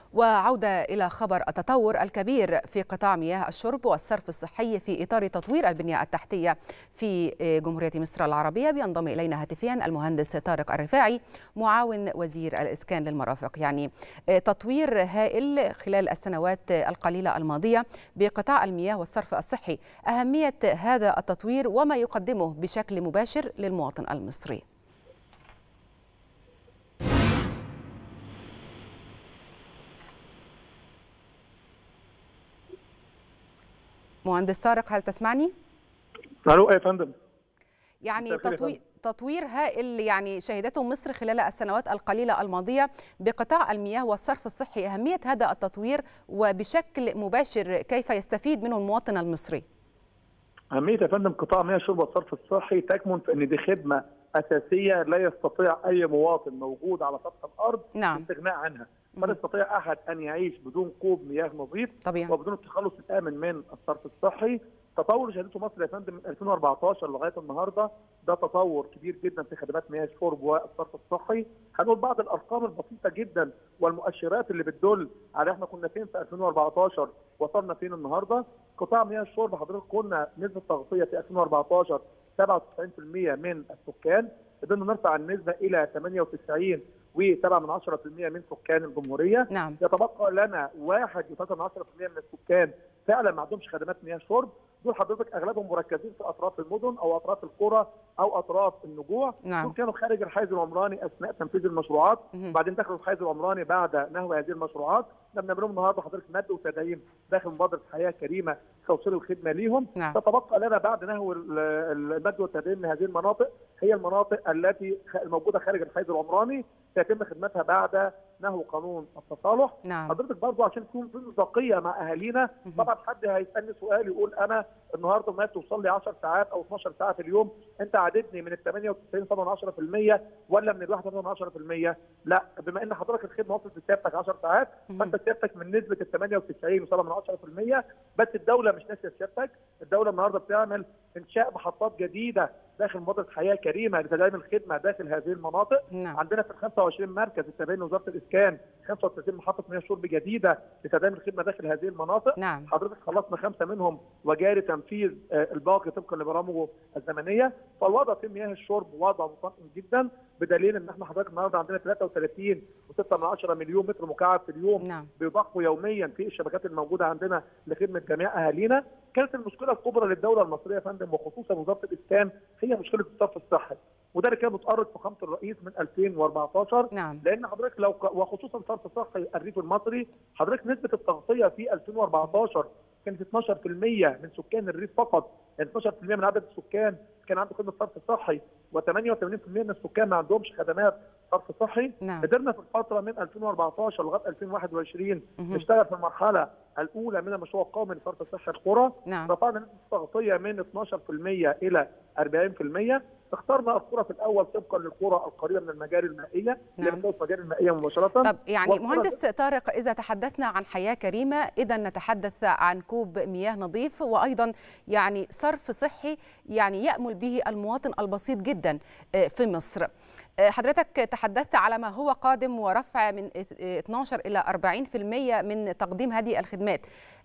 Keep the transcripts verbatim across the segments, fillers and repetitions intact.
وعودة إلى خبر التطور الكبير في قطاع مياه الشرب والصرف الصحي في إطار تطوير البنية التحتية في جمهورية مصر العربية. بينضم إلينا هاتفيا المهندس طارق الرفاعي معاون وزير الإسكان للمرافق. يعني تطوير هائل خلال السنوات القليلة الماضية بقطاع المياه والصرف الصحي، أهمية هذا التطوير وما يقدمه بشكل مباشر للمواطن المصري. مهندس طارق، هل تسمعني؟ الو يا فندم. يعني تطوير تطوير هائل يعني شهدته مصر خلال السنوات القليلة الماضية بقطاع المياه والصرف الصحي، أهمية هذا التطوير وبشكل مباشر كيف يستفيد منه المواطن المصري؟ أهمية يا فندم قطاع مياه الشرب والصرف الصحي تكمن في أن دي خدمة أساسية لا يستطيع أي مواطن موجود على سطح الأرض نعم. الاستغناء عنها. فلا يستطيع أحد أن يعيش بدون كوب مياه نظيف طبيعي. وبدون التخلص الآمن من الصرف الصحي. تطور شهدته مصر يا فندم من ألفين وأربعتاشر لغايه النهارده ده تطور كبير جدا في خدمات مياه الشرب والصرف الصحي. هنقول بعض الارقام البسيطه جدا والمؤشرات اللي بتدل على احنا كنا فين في ألفين وأربعتاشر وصلنا فين النهارده. قطاع مياه الشرب حضرتك كنا نسبه تغطيه في ألفين وأربعتاشر سبعة وتسعين بالمئة من السكان، قدرنا نرفع النسبه الى ثمانية وتسعين وسبعة من عشرة بالمئة من سكان الجمهوريه. نعم. يتبقى لنا واحد وثلاثة من عشرة بالمئة من السكان فعلا ما عندهمش خدمات مياه شرب. دول حضرتك اغلبهم مركزين في اطراف المدن او اطراف القرى او اطراف النجوع. نعم. دول كانوا خارج الحيز العمراني اثناء تنفيذ المشروعات، مه. وبعدين دخلوا الحيز العمراني بعد نهو هذه المشروعات. احنا بنعملهم النهارده حضرتك مد وتدعيم داخل مبادره حياه كريمه توصيل الخدمه ليهم. نعم. تتبقى لنا بعد نهو المد والتدعيم لهذه المناطق هي المناطق التي الموجوده خارج الحيز العمراني سيتم خدمتها بعد نهو قانون التصالح. نعم. حضرتك برضه عشان تكون في مصداقيه مع اهالينا، طبعا حد هيسالني سؤال يقول انا النهارده ما توصل لي عشر ساعات او اثناشر ساعه في اليوم، انت عددني من ال ثمانية وتسعين سبعة من عشرة بالمئة ولا من ال واحد من عشرة بالمئة؟ لا، بما ان حضرتك الخدمه وصلت لسيادتك عشر ساعات فانت سيادتك من نسبه ال ثمانية وتسعين وسبعة من عشرة بالمئة. بس الدوله مش ناسيه سيادتك، الدوله النهارده بتعمل انشاء محطات جديده داخل مبادره حياه كريمه لتدعيم الخدمه داخل هذه المناطق. نعم. عندنا في ال خمسة وعشرين مركز التابعين لوزاره الاسكان خمسة وثلاثين محطه مياه شرب جديده لتدعيم الخدمه داخل هذه المناطق. نعم. حضرتك خلصنا خمسه منهم وجاري تنفيذ الباقي طبقا لبرامجه الزمنيه. فالوضع في مياه الشرب وضع مطمئن جدا، بدليل ان احنا حضرتك النهارده عندنا ثلاثة وثلاثين وستة من عشرة مليون متر مكعب في اليوم. نعم. بيضخوا يوميا في الشبكات الموجوده عندنا لخدمه جميع اهالينا. كانت المشكله الكبرى للدوله المصريه يا فندم وخصوصا وزاره الاسكان هي مشكله الصرف الصحي، وده اللي كان متأرج في فخامه الرئيس من ألفين وأربعتاشر. نعم. لان حضرتك لو ك... وخصوصا صرف صحي الريف المصري، حضرتك نسبه التغطيه في ألفين وأربعتاشر كانت اثناشر بالمئة من سكان الريف فقط، يعني اثناشر بالمئة من عدد السكان كان عنده خدمه صرف صحي وثمانية وثمانين بالمئة من السكان ما عندهمش خدمات صرف صحي. نعم. قدرنا في الفتره من ألفين وأربعتاشر لغايه ألفين وواحد وعشرين نشتغل في المرحله الاولى من المشروع القومي لصرف صحي القرى. نعم. رفعنا نسبه التغطيه من اثناشر بالمئة الى أربعين بالمئة. اخترنا القرى في الاول طبقا للقرى القريبه من المجاري المائيه اللي بتوصل المجاري المائيه مباشره. طب يعني مهندس طارق، اذا تحدثنا عن حياه كريمه اذا نتحدث عن كوب مياه نظيف وايضا يعني صرف صحي يعني يامل به المواطن البسيط جدا في مصر. حضرتك تحدثت على ما هو قادم ورفع من اثناشر الى أربعين بالمئة من تقديم هذه الخدمات.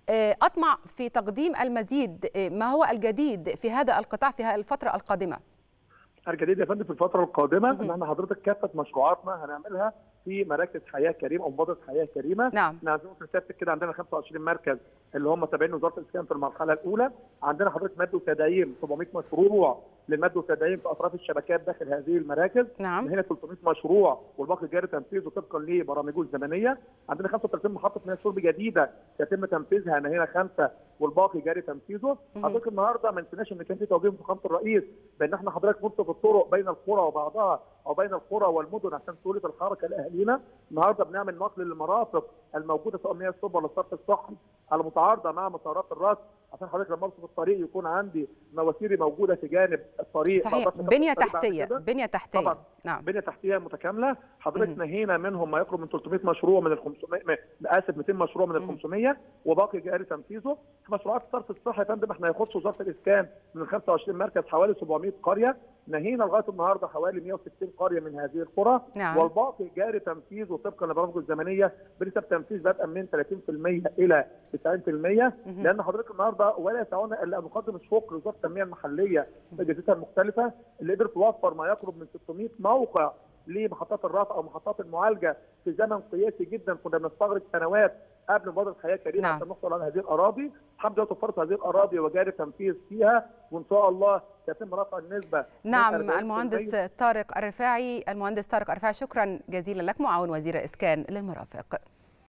اطمع في تقديم المزيد، ما هو الجديد في هذا القطاع في الفتره القادمه؟ الجديد يا فندم في الفتره القادمه ان احنا حضرتك كافه مشروعاتنا هنعملها في مراكز حياه كريمه او مبادره حياه كريمه. نعم. احنا عندنا ثابت كده عندنا خمسة وعشرين مركز اللي هم تابعين لوزاره الاسكان في المرحله الاولى. عندنا حضرتك مد وتدعيم سبعمئة مشروع للمد والتدعيم في اطراف الشبكات داخل هذه المراكز. نعم. هنا ثلاثمئة مشروع والباقي جاري تنفيذه طبقا لبرامجه الزمنيه. عندنا خمسة وثلاثين محطه مياه شرب جديده يتم تنفيذها، انا هنا خمسه والباقي جاري تنفيذه. حضرتك النهارده ما نسيناش ان كان في توجيه من فخامه الرئيس بان احنا حضرتك نرصف الطرق بين القرى وبعضها او بين القرى والمدن عشان سهوله الحركه لاهالينا. النهارده بنعمل نقل للمرافق الموجوده سواء مياه الشرب ولا الصرف الصحي المتعارضه مع مسارات الرصف، عشان حضرتك لما ارصف الطريق يكون عندي مواسير موجوده في جانب الطريق. صحيح، بنيه تحتيه بنيه تحتيه طبعا. نعم. بنيه تحتيه متكامله. حضرتك نهينا منهم ما يقرب من ثلاثمئة مشروع من ال خمسمئة، اسف مئتين مشروع من ال خمسمئة وباقي جاري تنفيذه. مشروعات الصرف الصحي يا فندم احنا يخص وزاره الاسكان من ال خمسة وعشرين مركز حوالي سبعمئة قريه. نهينا لغايه النهارده حوالي مئة وستين قريه من هذه القرى. نعم. والباقي جاري تنفيذه طبقا لبرامجه الزمنيه بنسب تنفيذ بدءا من ثلاثين بالمئة الى تسعين بالمئة. لان حضرتك النهارده ولا يسعنا الا ان نقدم الشكر لوزاره التنميه المحليه باجهزتها المختلفه اللي قدرت توفر ما يقرب من ستمئة موقع لمحطات الرفع او محطات المعالجه في زمن قياسي جدا. كنا بنستغرق سنوات قبل مبادره حياه كريمه نعم. عشان نحصل على هذه الاراضي. الحمد لله توفرت هذه الاراضي وجاري تنفيذ فيها، وان شاء الله سيتم رفع النسبه. نعم. المهندس طارق الرفاعي، المهندس طارق الرفاعي، شكرا جزيلا لك، معاون وزير الاسكان للمرافق.